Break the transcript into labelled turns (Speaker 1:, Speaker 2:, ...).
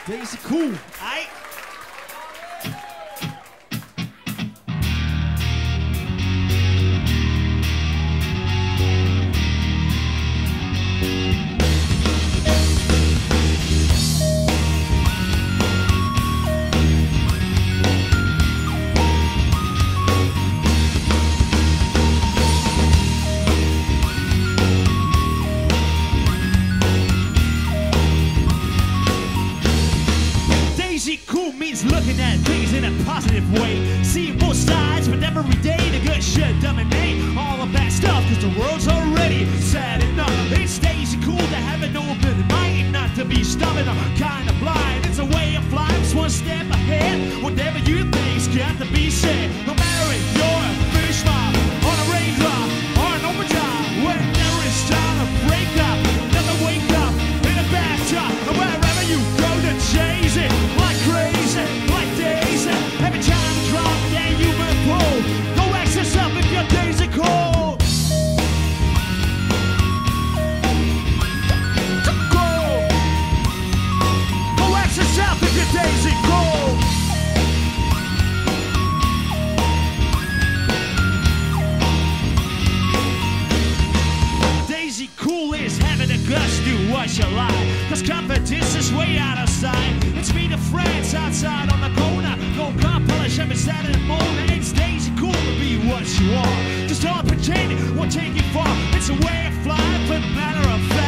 Speaker 1: Daisy cool.
Speaker 2: Aight.
Speaker 1: Cool means looking at things in a positive way. Seeing both sides, but every day the good shit dominate all the bad stuff, cause the world's already sad enough. It stays cool to have an open mind, not to be stubborn or kinda blind. It's a way of life, it's one step ahead. Whatever you think's got to be said. No matter if you're a fishmonger on a raindrop or an overdrive, whenever it's time to break up, never wake up in a bathtub. And wherever you go to chase it like crazy, like Daisy. Every time you drop, yeah, you will pull. Go ask yourself if your days are cold. Go ask yourself if your days are cold. Daisy cool is having the guts to what you like, cause competition's way out of sight. It's me to friends outside on the corner. Go car polish every Saturday morning. It's Daisy cool to be what you are. Just don't pretend it won't take you far. It's a way of life, a matter of fact.